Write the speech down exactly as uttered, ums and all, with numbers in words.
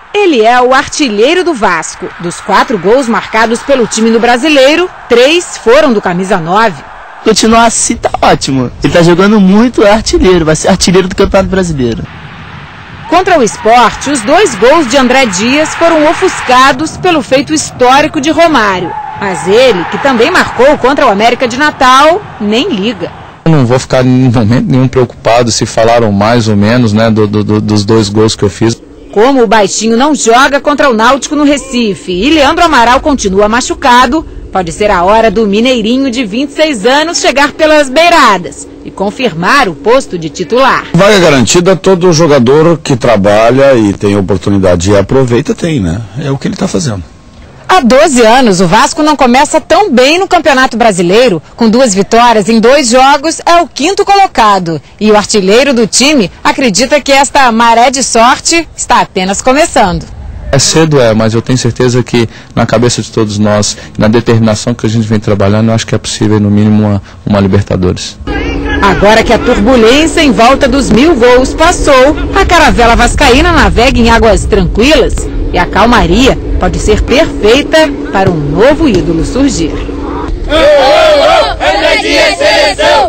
Ele é o artilheiro do Vasco. Dos quatro gols marcados pelo time do brasileiro, três foram do camisa nove. Continuar assim tá ótimo. Ele tá jogando muito, é artilheiro, vai ser artilheiro do Campeonato Brasileiro. Contra o Sport, os dois gols de André Dias foram ofuscados pelo feito histórico de Romário. Mas ele, que também marcou contra o América de Natal, nem liga. Eu não vou ficar em momento nenhum preocupado se falaram mais ou menos, né, do, do, dos dois gols que eu fiz. Como o baixinho não joga contra o Náutico no Recife e Leandro Amaral continua machucado, pode ser a hora do mineirinho de vinte e seis anos chegar pelas beiradas e confirmar o posto de titular. Vaga garantida, todo jogador que trabalha e tem oportunidade e aproveita tem, né? É o que ele está fazendo. Há doze anos, o Vasco não começa tão bem no Campeonato Brasileiro. Com duas vitórias em dois jogos, é o quinto colocado. E o artilheiro do time acredita que esta maré de sorte está apenas começando. É cedo, é, mas eu tenho certeza que na cabeça de todos nós, na determinação que a gente vem trabalhando, eu acho que é possível, no mínimo, uma, uma Libertadores. Agora que a turbulência em volta dos mil gols passou, a caravela vascaína navega em águas tranquilas e a calmaria pode ser perfeita para um novo ídolo surgir.